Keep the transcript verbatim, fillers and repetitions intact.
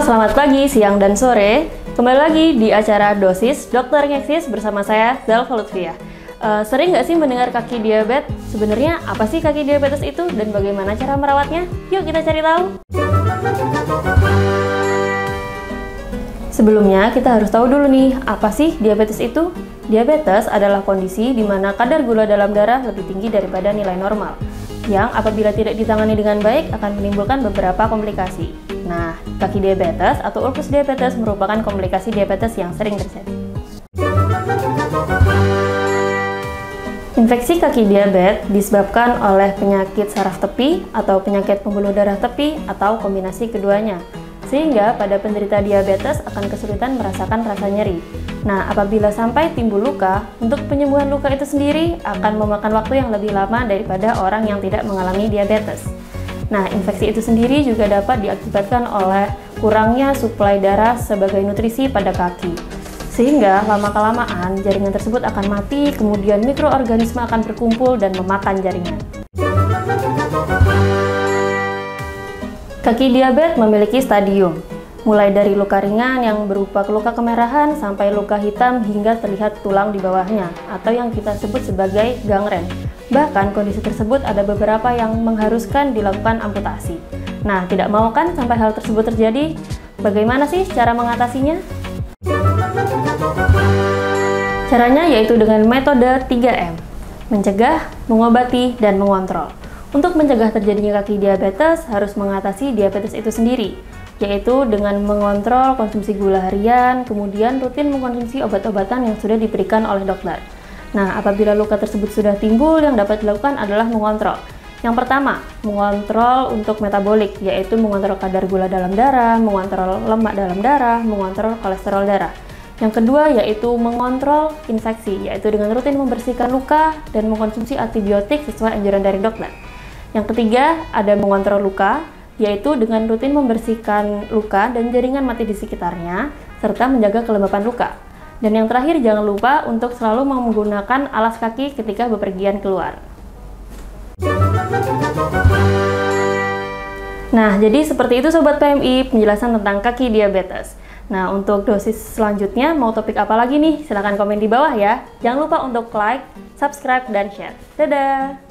selamat pagi, siang, dan sore. Kembali lagi di acara Dosis Dokter Ngeksis bersama saya, Zelva Lutfia. Uh, sering nggak sih mendengar kaki diabetes? Sebenarnya apa sih kaki diabetes itu dan bagaimana cara merawatnya? Yuk kita cari tahu. Sebelumnya kita harus tahu dulu nih, apa sih diabetes itu? Diabetes adalah kondisi di mana kadar gula dalam darah lebih tinggi daripada nilai normal, yang apabila tidak ditangani dengan baik akan menimbulkan beberapa komplikasi. Nah, kaki diabetes atau ulkus diabetes merupakan komplikasi diabetes yang sering terjadi. Infeksi kaki diabetes disebabkan oleh penyakit saraf tepi atau penyakit pembuluh darah tepi atau kombinasi keduanya, sehingga pada penderita diabetes akan kesulitan merasakan rasa nyeri. Nah, apabila sampai timbul luka, untuk penyembuhan luka itu sendiri akan memakan waktu yang lebih lama daripada orang yang tidak mengalami diabetes. Nah, infeksi itu sendiri juga dapat diakibatkan oleh kurangnya suplai darah sebagai nutrisi pada kaki. Sehingga lama-kelamaan jaringan tersebut akan mati, kemudian mikroorganisme akan berkumpul dan memakan jaringan. Kaki diabetes memiliki stadium, mulai dari luka ringan yang berupa luka kemerahan sampai luka hitam hingga terlihat tulang di bawahnya, atau yang kita sebut sebagai gangren. Bahkan kondisi tersebut ada beberapa yang mengharuskan dilakukan amputasi. Nah, tidak mau kan sampai hal tersebut terjadi? Bagaimana sih cara mengatasinya? Caranya yaitu dengan metode tiga M, mencegah, mengobati, dan mengontrol. Untuk mencegah terjadinya kaki diabetes, harus mengatasi diabetes itu sendiri, yaitu dengan mengontrol konsumsi gula harian, kemudian rutin mengkonsumsi obat-obatan yang sudah diberikan oleh dokter. Nah, apabila luka tersebut sudah timbul, yang dapat dilakukan adalah mengontrol. Yang pertama, mengontrol untuk metabolik, yaitu mengontrol kadar gula dalam darah, mengontrol lemak dalam darah, mengontrol kolesterol darah. Yang kedua, yaitu mengontrol infeksi, yaitu dengan rutin membersihkan luka dan mengkonsumsi antibiotik sesuai anjuran dari dokter. Yang ketiga, ada mengontrol luka, yaitu dengan rutin membersihkan luka dan jaringan mati di sekitarnya, serta menjaga kelembapan luka. Dan yang terakhir, jangan lupa untuk selalu menggunakan alas kaki ketika bepergian keluar. Nah, jadi seperti itu Sobat P M I, penjelasan tentang kaki diabetes. Nah, untuk dosis selanjutnya, mau topik apa lagi nih? Silahkan komen di bawah ya. Jangan lupa untuk like, subscribe, dan share. Dadah!